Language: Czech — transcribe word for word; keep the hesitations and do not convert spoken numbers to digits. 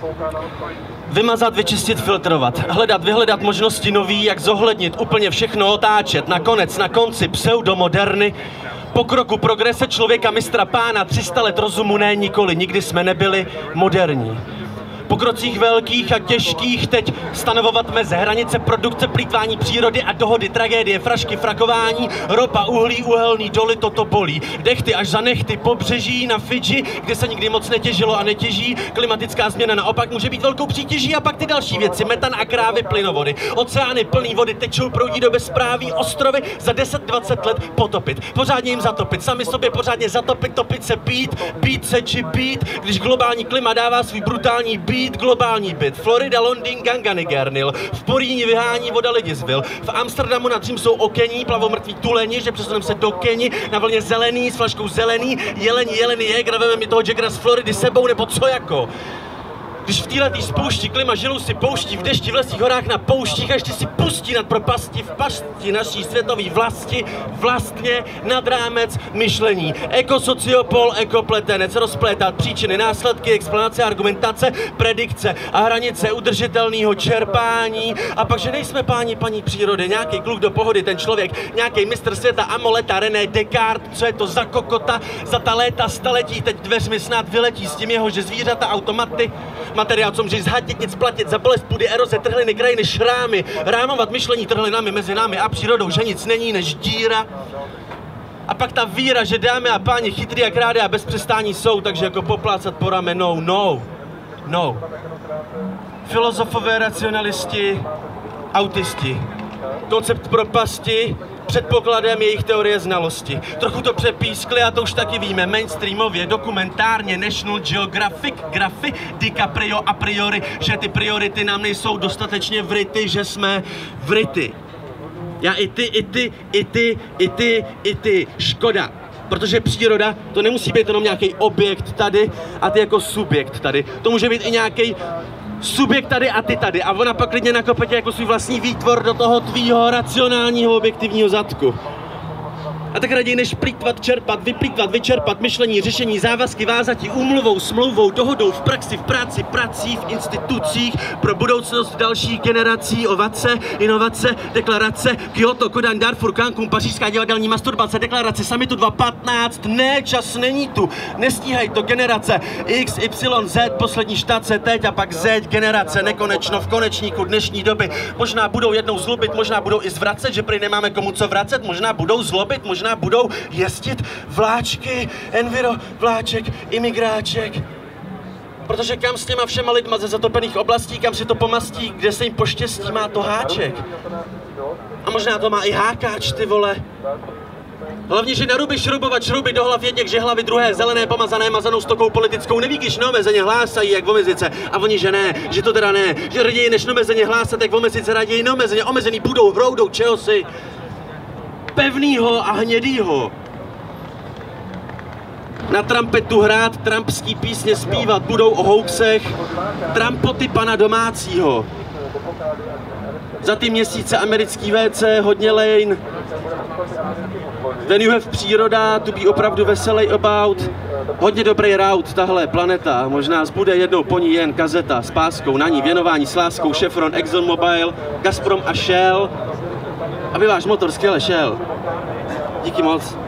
Vymazat, vyčistit, filtrovat, hledat, vyhledat možnosti nový, jak zohlednit, úplně všechno otáčet, nakonec, na konci pseudomoderny, pokroku, progrese člověka, mistra pána, tři sta let rozumu, ne nikoli, nikdy jsme nebyli moderní. Po krocích velkých a těžkých teď stanovovat meze, hranice produkce, plýtvání přírody a dohody, tragédie, frašky, frakování, ropa, uhlí, uhelný doly, toto bolí. Dechty až za nechty, pobřeží na Fidži, kde se nikdy moc netěžilo a netěží, klimatická změna naopak může být velkou přítěží a pak ty další věci, metan a krávy, plynovody, oceány plný vody, tečou, proudí do bezpráví, ostrovy za deset dvacet let potopit, pořádně jim zatopit, sami sobě pořádně zatopit, topit se, pít, pít se či pít, když globální klima dává svůj brutální beat, globální byt. Florida, Londýn, Ganga, Nigernil. V Poríni vyhání voda lidi z vil. V Amsterdamu nad čím jsou okení, plavou mrtví tuleni, že přesuneme se do Keni, na vlně zelený, s flaškou zelený, jelení, jelení je, graveme mi toho Jaggera z Floridy sebou, nebo co jako? Když v této spoušti klima žilou si pouští v dešti, v lesích, horách, na pouštích a ještě si pustí nad propasti v pasti naší světové vlasti, vlastně nad rámec myšlení. Ekosociopol, ekopletenec, rozplétat příčiny, následky, explanace, argumentace, predikce a hranice udržitelného čerpání. A pak, že nejsme páni paní přírody, nějaký kluk do pohody, ten člověk, nějaký mistr světa, Amoleta, René Descartes, co je to za kokota, za ta léta, staletí, teď dveřmi snad vyletí s tím jeho, že zvířata, automaty, materiál, co můžeš zhatit, nic platit, za bolest půdy, eroze, trhliny, krajiny, šrámy, rámovat myšlení trhlinami mezi námi a přírodou, že nic není než díra. A pak ta víra, že dámy a páni chytrý jak rády a bez přestání jsou, takže jako poplácat po ramenou, no, no. Filozofové, racionalisti, autisti. Koncept propasti, předpokladem jejich teorie znalosti. Trochu to přepískli a to už taky víme, mainstreamově, dokumentárně, National Geographic, grafy, DiCaprio a priori, že ty priority nám nejsou dostatečně vryty, že jsme vryty. Já i ty, i ty, i ty, i ty, i ty, škoda. Protože příroda, to nemusí být jenom nějaký objekt tady a ty jako subjekt tady. To může být i nějaký subjekt tady a ty tady. A ona pak klidně nakope tě jako svůj vlastní výtvor do toho tvýho racionálního objektivního zadku. A tak raději než plýtvat, čerpat, vyplýtvat, vyčerpat, myšlení, řešení, závazky, vázatí, úmluvou, smlouvou, dohodou, v praxi, v práci, prací, v institucích, pro budoucnost dalších generací, ovace, inovace, deklarace, Kyoto, Kodaň, Darfur, Cancún, pařížská divadelní masturbace, deklarace, summitu dva patnáct, ne, čas není tu, nestíhají to generace, X, Y, Z, poslední štace, teď a pak Z, generace, nekonečno, v konečníku dnešní doby, možná budou jednou zlobit, možná budou i zvracet, že prý nemáme komu co vracet, možná budou zlobit, možná budou jezdit vláčky, enviro, vláček, imigráček. Protože kam s těma všema lidma ze zatopených oblastí, kam si to pomastí, kde se jim poštěstí, má to háček. A možná to má i hákáč, ty vole. Hlavně, že naruby šrubovat šruby do hlav jedněch, že hlavy druhé, zelené, pomazané, mazanou stokou politickou, neví, když neomezeně hlásají, jak omezice. A oni, že ne, že to teda ne, že raději než neomezeně hlásat, jak omezice, raději neomezeně, omezený budou hroudou čehosi pevnýho a hnědýho. Na trampetu hrát, trumpský písně zpívat, budou o hoaxech, trampoty pana domácího. Za ty měsíce americký V C, hodně lane. When you have příroda, to be opravdu veselý about. Hodně dobrý route, tahle planeta. Možná zbude jednou po ní jen kazeta s páskou na ní, věnování s láskou, Chevron, ExxonMobil, Gazprom a Shell. Aby váš motor skvěle šel. Díky moc.